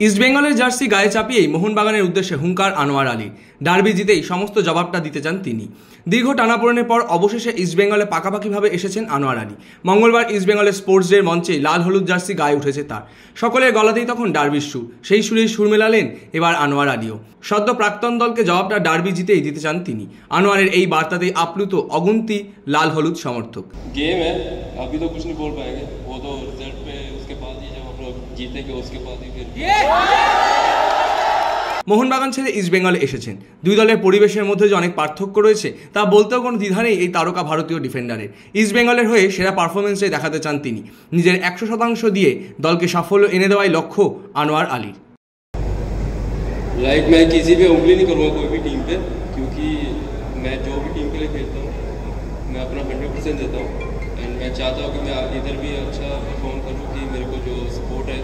ইস্টবেঙ্গলের জার্সি গায়ে চাপিয়েই মোহনবাগানের উদ্দেশ্যে হুঙ্কার আনোয়ার আলী। ডার্বি জিতেই সমস্ত জবাবটা দিতে চান তিনি। দীর্ঘ টানাপোড়েনের পর অবশেষে ইস্টবেঙ্গলে পাকাপাকিভাবে এসেছেন আনোয়ার আলী। মঙ্গলবার ইস্টবেঙ্গলের স্পোর্টস ডের মঞ্চে লাল হলুদ জার্সি গায়ে উঠেছে তার। সকলের গলাতেই তখন ডার্বির সুর, সেই সুরেই সুর মেলালেন এবার আনোয়ার আলীও। সদ্য প্রাক্তন দলকে জবাবটা ডার্বি জিতেই দিতে চান তিনি। আনোয়ারের এই বার্তাতেই আপ্লুত অগুন্তি লাল হলুদ সমর্থক। गेम है, अभी तो कुछ नहीं बोल पाएंगे, वो तो रिजल्ट पे उसके बाद ही जब हम लोग जीतेंगे उसके बाद ही फिर। মোহনবাগান ছেড়ে ইস্টবেঙ্গলে এসেছেন। দুই দলের পরিবেশের মধ্যে যে অনেক পার্থক্য রয়েছে তা বলতেও কোনো দ্বিধা নেই এই তারকা ভারতীয় ডিফেন্ডারের। ইস্টবেঙ্গলের হয়ে সেরা পারফরমেন্সটাই দেখাতে চান তিনি। নিজের 100% দিয়ে দলকে সাফল্য এনে দেওয়াই লক্ষ্য আনোয়ার আলীর। लाइक मैं किसी पे उंगली नहीं करूँगा कोई भी टीम पे, क्योंकि मैं जो भी टीम के लिए खेलता हूँ मैं अपना 100% देता हूँ। एंड मैं चाहता हूँ कि मैं इधर भी अच्छा परफॉर्म करूँ कि मेरे को जो सपोर्ट है